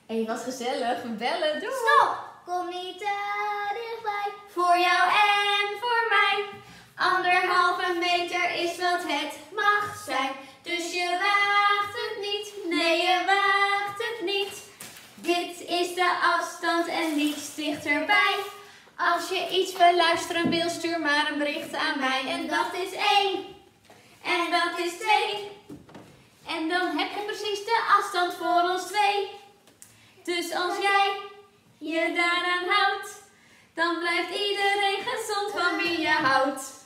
Hé, wat gezellig. We bellen. Doei. Stop! Kom niet te dichtbij. Voor jou en voor mij. 1,5 meter is wat het mag zijn. Dus je waagt het niet. Nee, je waagt het niet. Dit is de afstand en niets dichterbij. Als je iets wil luisteren wil, stuur maar een bericht aan mij. En dat is 1. En dat is 2. En dan heb je precies de afstand voor ons 2. Dus als jij je daaraan houdt, dan blijft iedereen gezond van wie je houdt.